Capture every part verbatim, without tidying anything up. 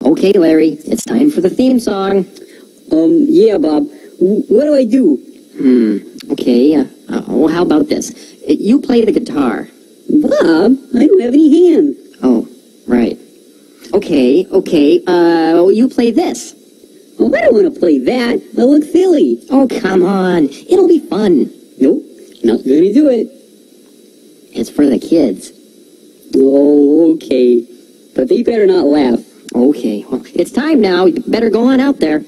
Okay, Larry, it's time for the theme song. Um, yeah, Bob. W what do I do? Hmm, okay, uh, uh, well, how about this? Uh, You play the guitar. Bob, I don't have any hands. Oh, right. Okay, okay, uh, you play this. Oh, I don't want to play that. That looks silly. Oh, come on, it'll be fun. Nope, not gonna do it. It's for the kids. Oh, okay. But they better not laugh. Okay, well, it's time now. You better go on out there.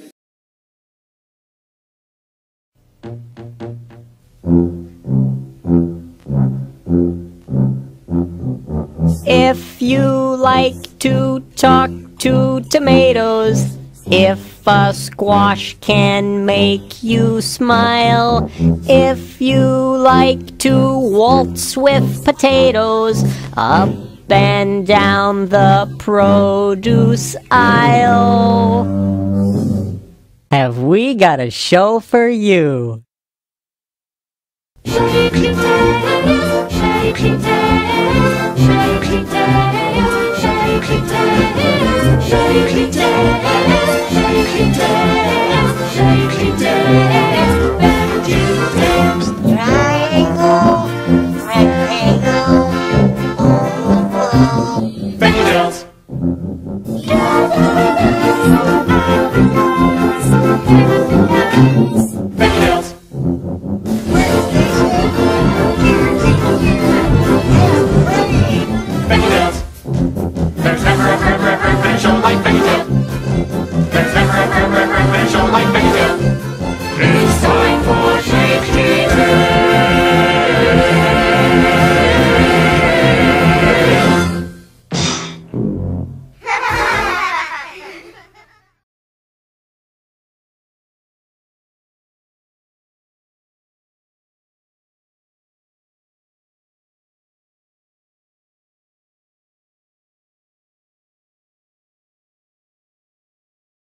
If you like to talk to tomatoes, if a squash can make you smile, if you like to waltz with potatoes, up and down the produce aisle, have we got a show for you? Shaky tail, shaky tail, shaky tail, shaky tail, shaky tail, shaky tail, shaky tail, Benji tails. Triangle, rectangle, oval. Benji tails. Benji tails. Benji tails. There's never, ever, ever, ever been a show like Benji tails.